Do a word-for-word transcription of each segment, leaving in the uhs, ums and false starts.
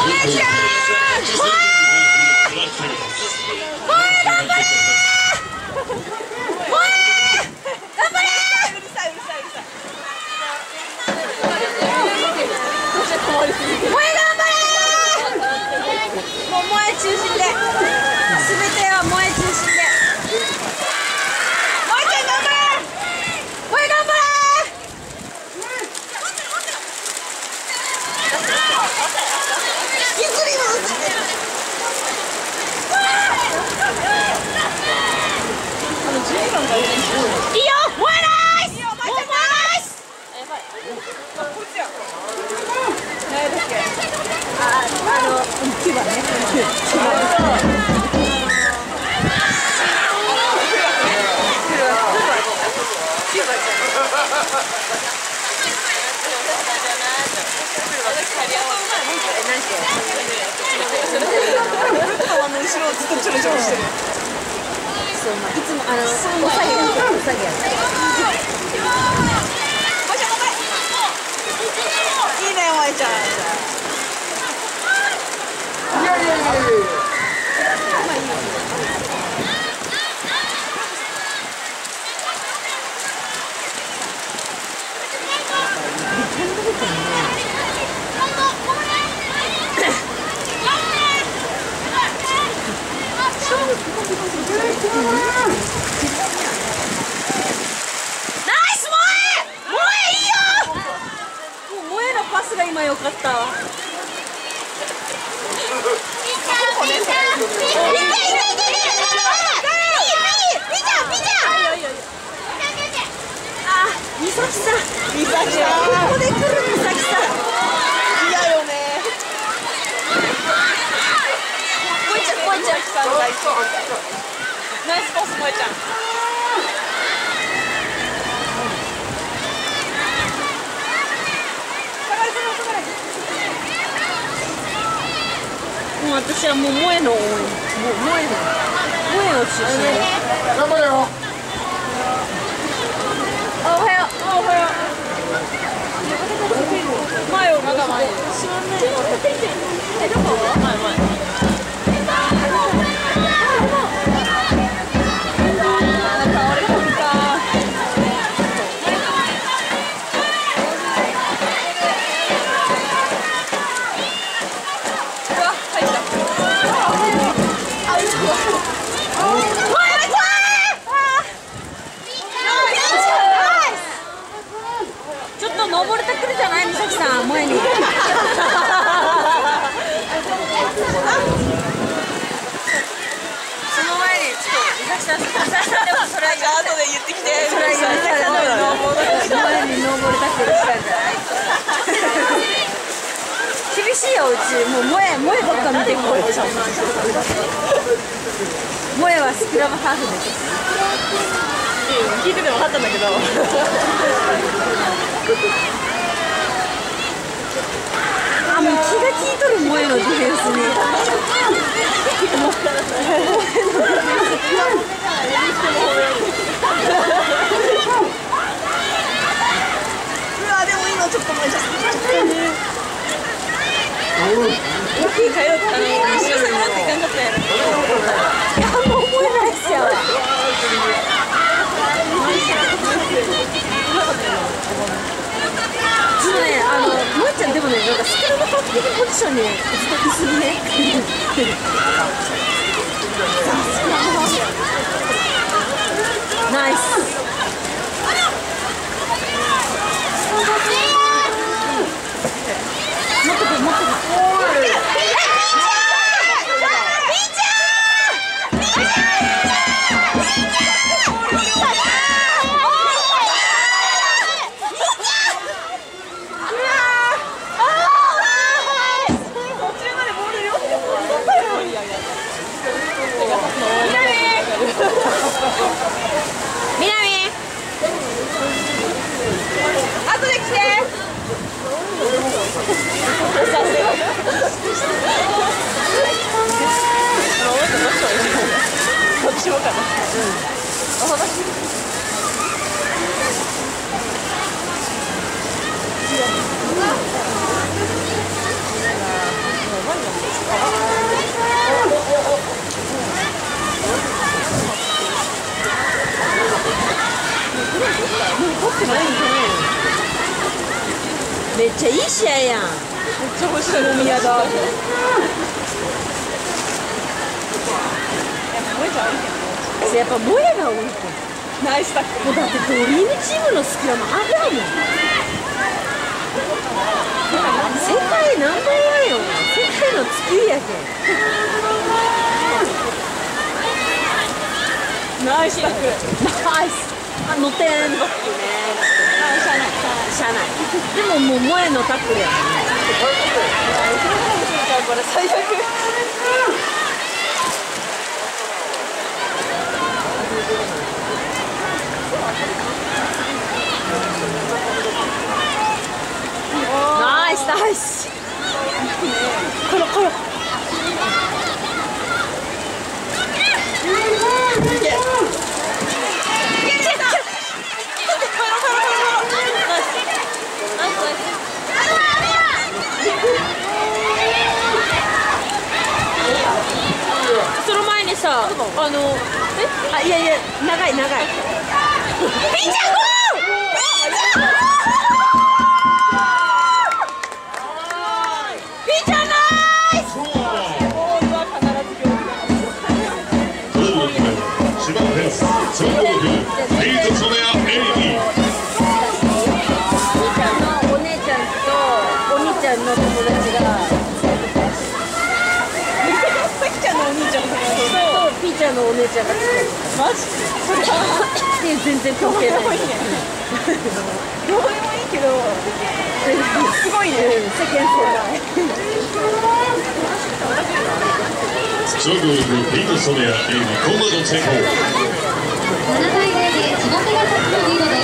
川の後ろをずっとちょろちょろしてる。そう、まあ、いつもあのお下げやってる、お下げやってる。いいね、お前ちゃん。いやいやいやいや。まあいいよ。ナイス萌え！萌えいいよ！もう萌えのパスが今良かったわ。美咲さん、美咲さん、ここで来る美咲さん。嫌よね。萌えちゃん、萌えちゃん、ナイスパス、萌えちゃん。もう私はもう萌えの応援、もう萌えの、萌えを中心に。頑張れよ。あ、おはよう。あ、おはよう。前をまだ前。知らない。え、どこ？前前。登れてくるじゃない美咲さん、前に。その前にちょっと美咲さん、美咲さんでもそれは後で言ってきて。それは言ってきたの前に登れたくるしたんじゃない。厳しいようち、もう萌え萌えばっか見てこいって。萌えはスクラムハーフです。聞いてて分かったんだけど。あ、もう気が利いとる萌えのディフェンスに。うわ、でもいいのちょっと萌えちゃった。大きいかよ、あの、後ろさんもらっていかんかったやろ。いや、もう萌えないっすよ。ちょっとね、あの、萌えちゃんでもね、なんかスクラムハーフ的ポジションにずっといすぎね。ナイス。もっとく、もっとく。 めっちゃいい試合やん。めっちゃ面白い。宮だ。やっぱ萌えが多い。ナイスタックル。だってドリームチームのスクラムあるもん。世界ナンバーワンよ。世界の地球やけん。ナイスタックル。ナイス。あ、乗ってん。ね。しゃあない。しゃあない。でももう萌えのタックルやね。これ最悪。ナイスナイス。ころころ。その前にさ、あの、え、あ、いやいや、長い長い。ピッチャーゴー！ピッチャー！ピッチャーナイス！ボールは必ずゴールだ。千葉フェンス、総合力、ビートソネアエイミー。ピーちゃんのお姉ちゃんとお兄ちゃんの友達が。ピーちゃんのお姉ちゃんがつける。マジ？で全然関係ない。どうでもいいけど、すごいね。世間狭い。総合力ビートソネアエイミー、コンバート成功。ななたいゼロで千葉ペガサスのリードです。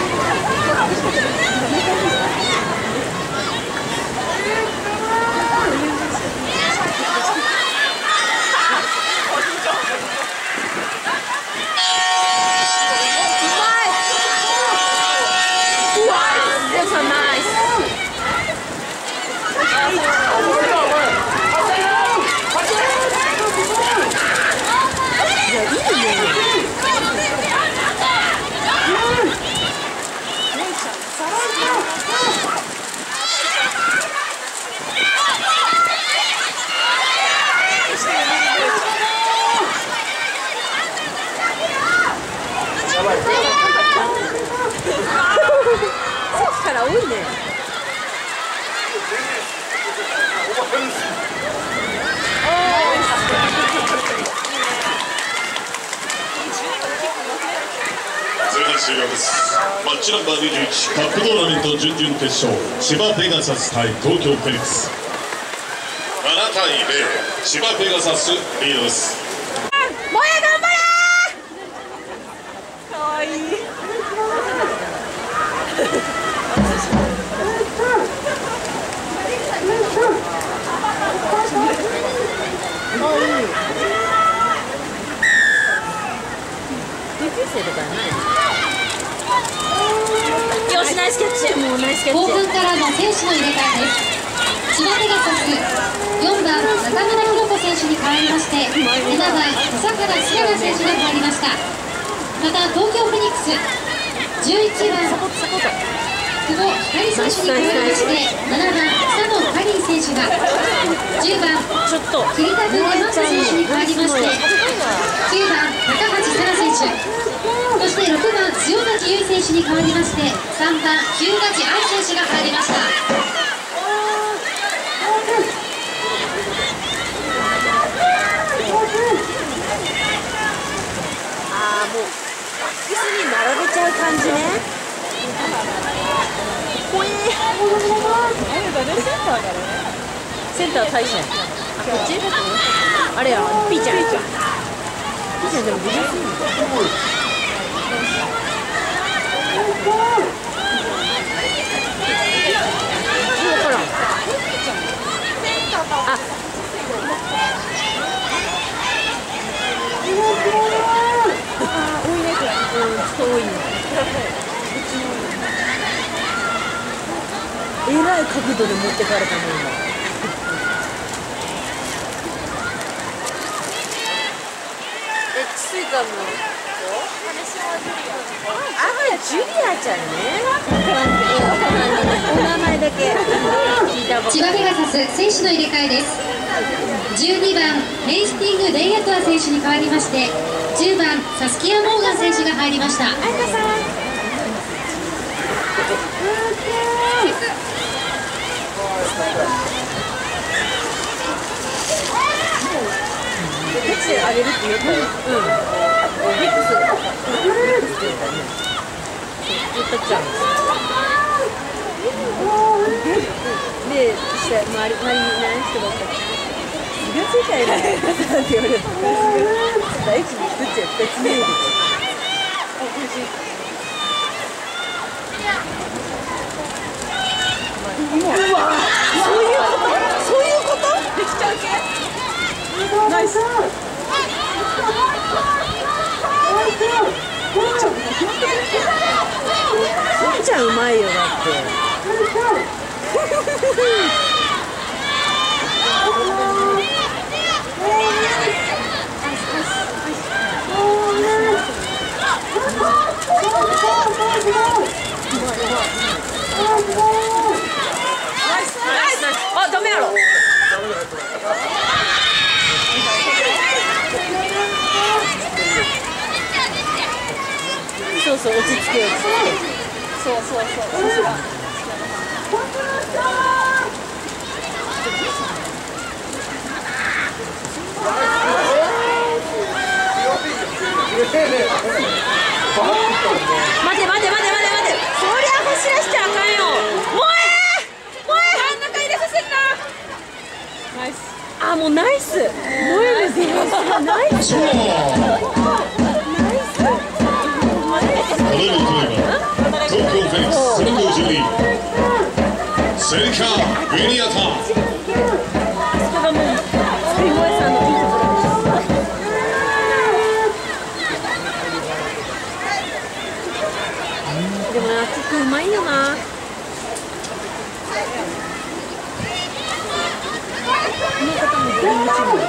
から多いね。それでは終了です。マッチナンバーにじゅういちカップトーナメント準々決勝、千葉ペガサス対東京フェニックス。ななたいゼロ、千葉ペガサスリードです。もや頑張れー。かわいい。よし、ナイスキャッチ。もうナイスキャッチ。後半からの選手の入れ替えです。千葉ペガサスよんばん中村弘子選手に代わりまして、ななばん笹原千奈選手が入りました。また東京フェニックスじゅういちばん久保光選手に代わりまして、ななばん佐野カリー選手が、じゅうばん桐田君山下選手に代わりまして、きゅうばん高橋沙羅選手、そしてろくばん塩崎優衣選手に代わりまして、さんばん日向地愛選手が入りました。ああ、もう椅子に並べちゃう感じね。ほえー、センター大社。あ、こっち？あれや、ピーちゃん。ピーちゃんでも美術いいの？分からん。あ。多いね、これ。うん、ちょっと多いね。えらい角度で持ってかれたね、今。え、スイカのあ、ジュリアちゃんね。お名前ス選手の入れ替えです。じゅうにばんレイスティング・レイアトア選手に代わりまして、じゅうばんサスキア・モーガン選手が入りました。 あげるって言ったよ。うん。ミックス。ミックスって言ったね。言ったじゃん。で、した周り周りに何人ばっかり。気がついたら偉いなって言われる。第一に一つや二つ目で。あ、美味しい。うわ、そういうこと？そういうこと？できちゃう系？ナイス。すっちゃんうまいよだって。あ、ダメやろ。そうそう、落ち着けよ。そうそうそう。待て待て待て待て待て。そりゃ走らしちゃあかんよ。もうええ。もうええ。真ん中入れさせた。ナイス。あ、もうナイス。もうええです。ナイス。 東京フェニックス背番号じゅうにセリカ・ベニアタ。 そこがもうスピンゴエさんのいいところです。でもな、キックうまいよな。この方も全員チーム。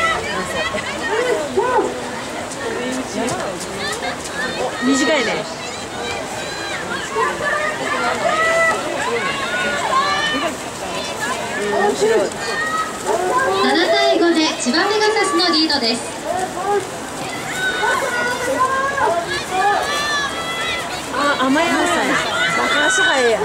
短いね。面白い。 ななたいごで千葉ペガサスのリードです。 あ、甘やんさんや。バカ足早いや。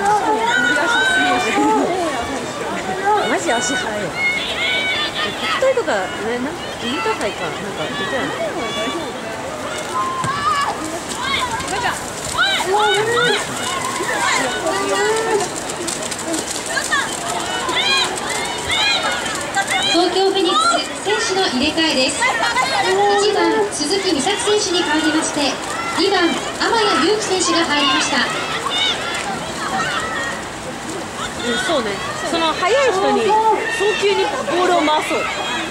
マジ足早い。国体とかね、なんかインターハイかなんか出てない。 東京フェニックス選手の入れ替えです。いちばん鈴木美咲選手に代わりまして、にばん天谷祐希選手が入りました。 うん、そうね。その速い人に早急にボールを回そう。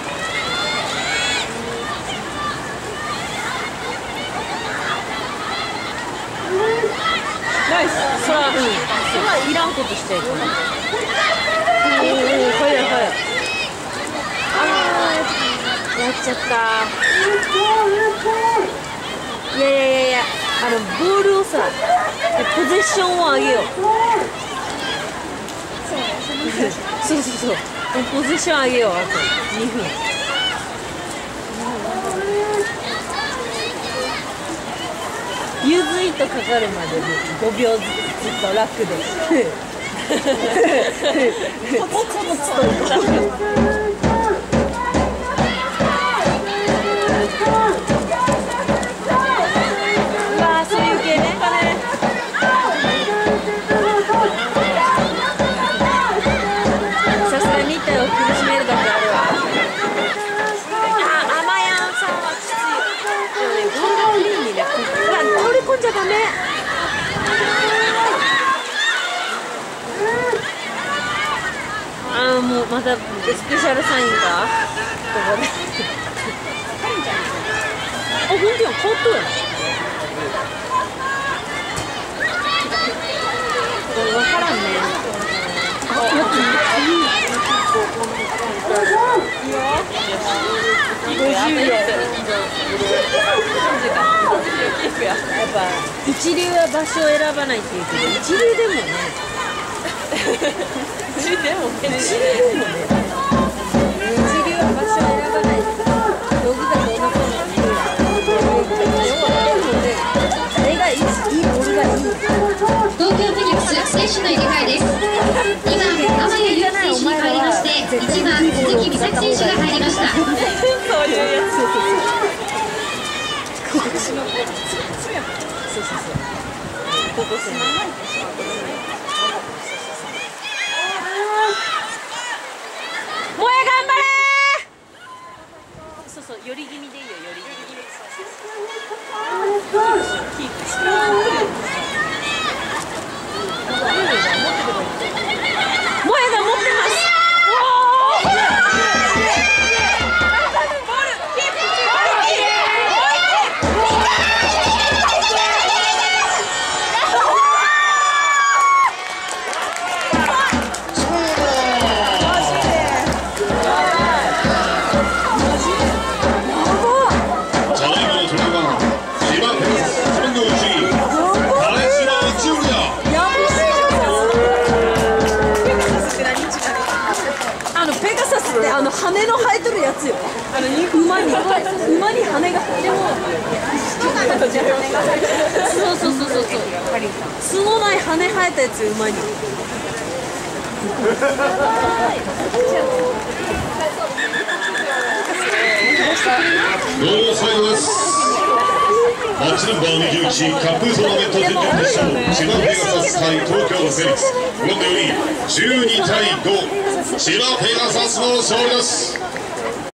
ナイス。そら、うん、そらいらんことしちゃいけない。おお、早い早い。あー、やっちゃった。いやいやいやいや、あのボールをさ、ポゼッションを上げよう。そうそうそう、ポゼッション上げよう。あとにふん。ユーズイットかかるまでごびょうずつと楽でコツコツと楽。うわー、そういう系ね。さすがに体を苦しめるだけあるわ。あ、甘やんさんはきつい。でもね、ゴールクリーンにね、うわ、倒れ込んじゃダメ。あー、もうまたスペシャルサインか。ここで。あ、ほんとや、変わったやん。わからんね。あ、よくいい。ごじゅうびょう。やっぱ一流は場所を選ばないっていうけど、一流でもね。 一流もね。一流もね。一流は場所を選ばない。道具がどうのこうのっていう。誰がいいボールがいい。 東京フェニックス選手の入れ替えです。にばん天谷祐希選手に変わりまして、いちばん鈴木美咲選手が入りました。 そういうやつ。こっちの子。そうそうそう。ここすな。もえ頑張れ。そうそう寄り気味でいいよ寄り気味。キープして。もえが持ってます。あの羽の生えとるやつよ。あの馬に馬に羽がでもそうそうそうそうそう角ない羽生えたやつ馬に。 どうも最後です。マッチナンバーにじゅういちカップトーナメント準々決勝、千葉ペガサス対東京フェニックス。このよりじゅうにたいご、千葉ペガサスの勝利です。